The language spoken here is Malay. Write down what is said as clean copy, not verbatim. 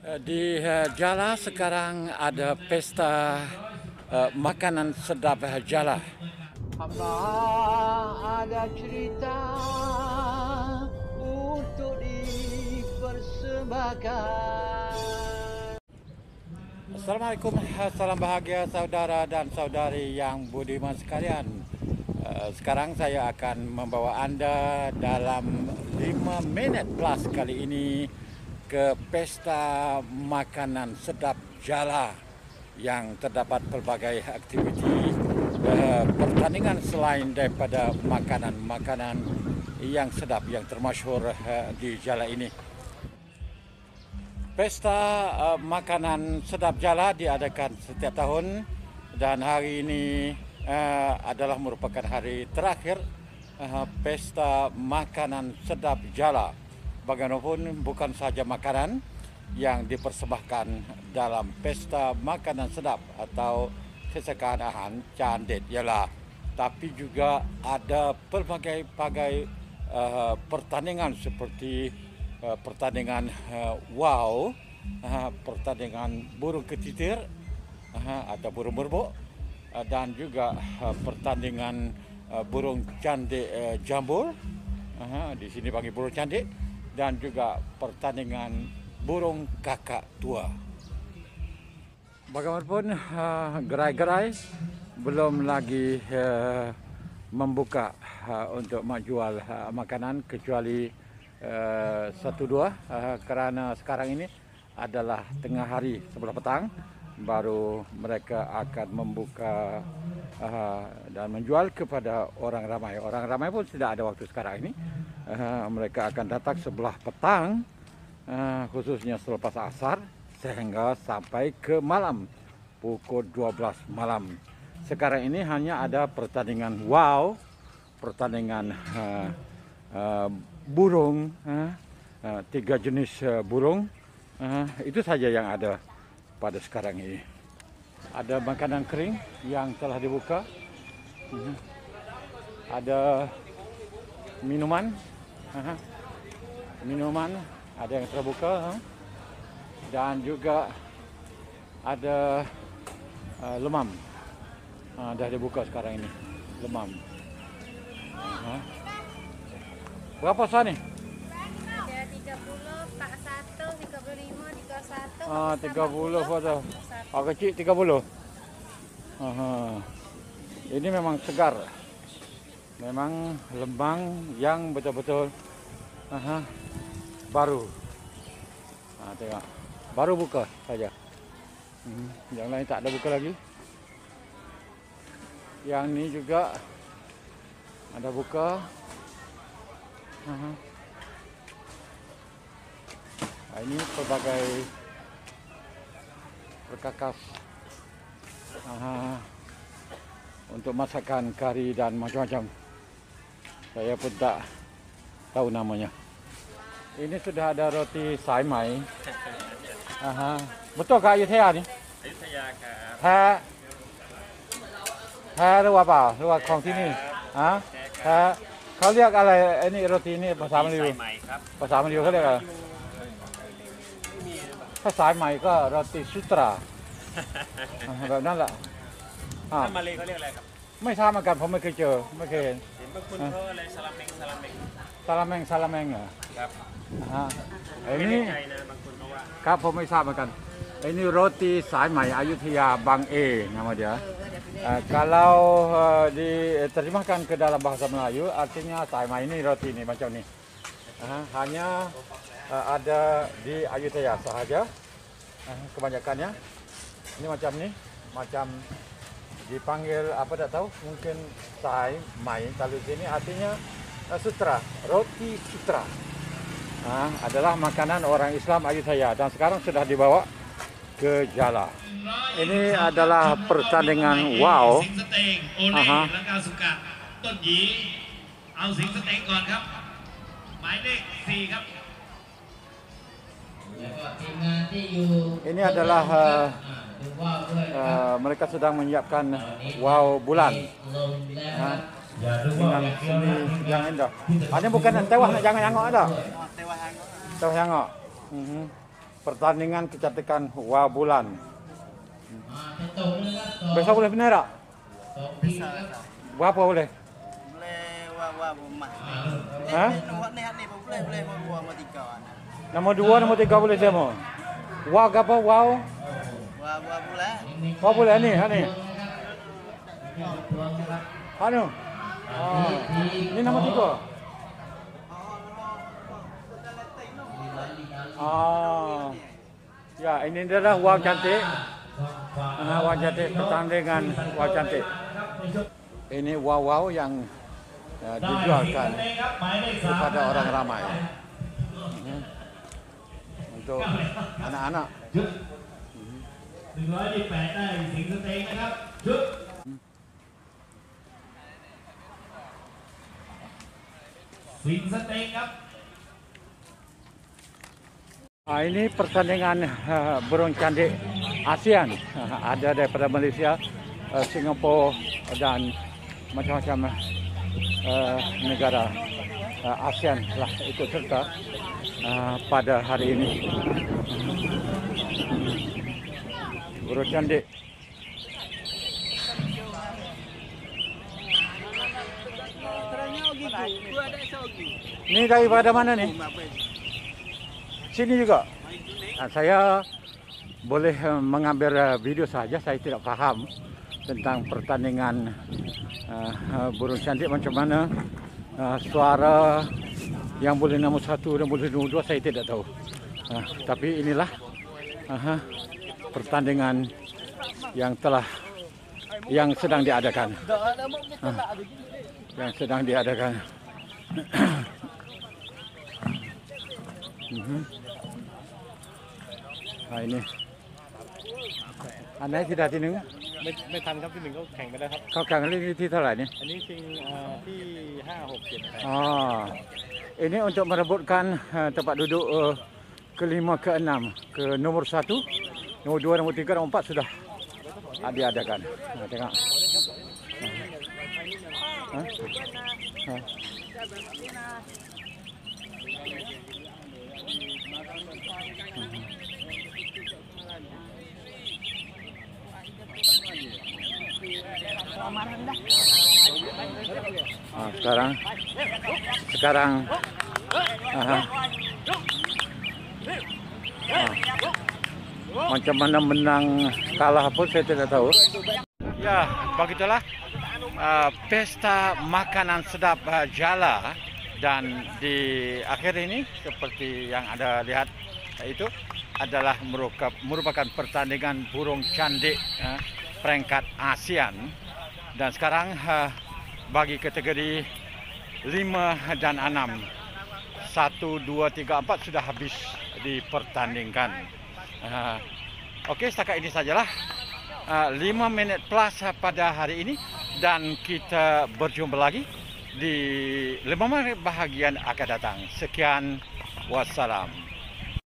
Di Jala sekarang ada pesta makanan sedap Jala. Hamba ada cerita untuk dipersembahkan. Assalamualaikum, salam bahagia saudara dan saudari yang budiman sekalian. Sekarang saya akan membawa Anda dalam 5 minit plus kali ini ke pesta makanan sedap Jala yang terdapat pelbagai aktiviti pertandingan selain daripada makanan-makanan yang sedap yang termasyhur di Jala ini. Pesta makanan sedap Jala diadakan setiap tahun dan hari ini adalah merupakan hari terakhir pesta makanan sedap Jala. Bagaimanapun bukan saja makanan yang dipersembahkan dalam pesta makanan sedap atau kesekanahan candet ialah, tapi juga ada pelbagai-bagai pertandingan seperti pertandingan wow, pertandingan burung ketitir atau burung berbuk, dan juga pertandingan burung candik jambul, di sini panggil burung candik, dan juga pertandingan burung kakak tua. Bagaimanapun gerai-gerai belum lagi membuka untuk menjual makanan kecuali 1-2 kerana sekarang ini adalah tengah hari sebelah petang, baru mereka akan membuka dan menjual kepada orang ramai. Orang ramai pun tidak ada waktu sekarang ini. Mereka akan datang sebelah petang, khususnya selepas asar sehingga sampai ke malam pukul 12 malam. Sekarang ini hanya ada pertandingan wow, pertandingan burung, 3 jenis burung, itu saja yang ada pada sekarang ini. Ada makanan kering yang telah dibuka, ada minuman, ada yang terbuka, dan juga ada lemam, dah dibuka sekarang ini, lemam. Berapa sah ni? Ada 30, 41, 35, 31. 30 pada. Kecil 30. Ini memang segar. Memang lembang yang betul-betul baru. Tengok. Baru buka saja. Yang lain tak ada buka lagi. Yang ni juga ada buka. Ini pelbagai perkakas untuk masakan kari dan macam-macam. Saya pun tak tahu namanya. Ini sudah ada roti sai mai. Betul ke Ayutthaya ni? Ayutthayaครับแท้หรือว่าเปล่าหรือว่าของที่นี่แท้เขาเรียกอะไรไอ้นี่โรตีนี่ภาษามลายูใหม่ครับภาษามลายูเขาเรียกอะไรถ้าสายใหม่ก็โรตีสุตราแบบนั้นแหละถ้ามาเลยเขาเรียกอะไรครับไม่ทราบเหมือนกันผมไม่เคยเจอไม่เคยเห็นเห็นบางคนเขาอะไรซาลาเมงซาลาแมงเหรอครับไอ้ไม่นี่แน่ใจนะบางคนเขาว่าครับผมไม่ทราบเหมือนกันไอ้นี่โรตีสายใหม่อยุธยาบางเอnama dia. Kalau diterjemahkan ke dalam bahasa Melayu artinya sài mai ini roti ni macam ni. Hanya ada di Ayutthaya sahaja. Kebanyakannya ini macam ni, macam dipanggil apa tak tahu, mungkin sài mai kalau sini artinya sutra, roti sutra. Adalah makanan orang Islam Ayutthaya dan sekarang sudah dibawa ke Jala. Ini adalah pertandingan wow. สิงสเตงโอเล่และกาสุกะต้นหยีเอาสิงสเตงก่อนครับหมายเลข 4 ครับ Ini adalah mereka sedang menyiapkan wow bulan dengan seni yang indah. Ini bukan tewah nak jangan hangok ada. Tewah hangok. pertandingan kecantikan Wah Bulan. Besok boleh benar tak? Berapa boleh? Boleh wah rumah. Ha? Buat ni boleh dua sama tiga. Nombor 2, nombor 3 boleh semua. Wow ke apa? Wow. Wah boleh. Wow boleh ni, ha ni. Anu. Ni nombor 3. Ya, ini adalah wow cantik. Wow cantik, pertandingan wow cantik. Ini wow yang dijualkan kepada orang ramai. Untuk anak-anak. 128ได้สิงห์สเต็งนะครับชุดสิงห์สเต็งครับ Ini pertandingan burung cantik ASEAN. Ada daripada Malaysia, Singapura dan macam-macam negara ASEAN telah ikut serta pada hari ini. Burung cantik. Ni daripada mana ni? Sini juga. Saya boleh mengambil video saja. Saya tidak faham tentang pertandingan burung cantik macam mana. Suara yang boleh nombor 1 dan boleh nombor 2 saya tidak tahu. Tapi inilah pertandingan yang sedang diadakan. Yang sedang diadakan. Ini. Anh ấyที่ได้ที่ 1 ไม่ทันครับที่ 1เขาแข่งไปแล้วครับเขาแข่งกันที่เท่าไหร่นี่อันนี้ชิงที่5 6 7 Ini untuk merebutkan tempat duduk ke-5 ke-6 ke nomor 1, nombor 2, nombor 3, nombor 4 sudah diadakan. Tengok. Sekarang macam mana menang kalah pun saya tidak tahu. Ya, begitulah pesta makanan sedap Jala, dan di akhir ini seperti yang Anda lihat itu adalah merupakan pertandingan burung cantik peringkat ASEAN, dan sekarang bagi kategori 5 dan 6, 1, 2, 3, 4 sudah habis dipertandingkan. Okey, setakat ini sajalah 5 minit plus pada hari ini, dan kita berjumpa lagi di 5 menit bahagian akan datang. Sekian, wassalam.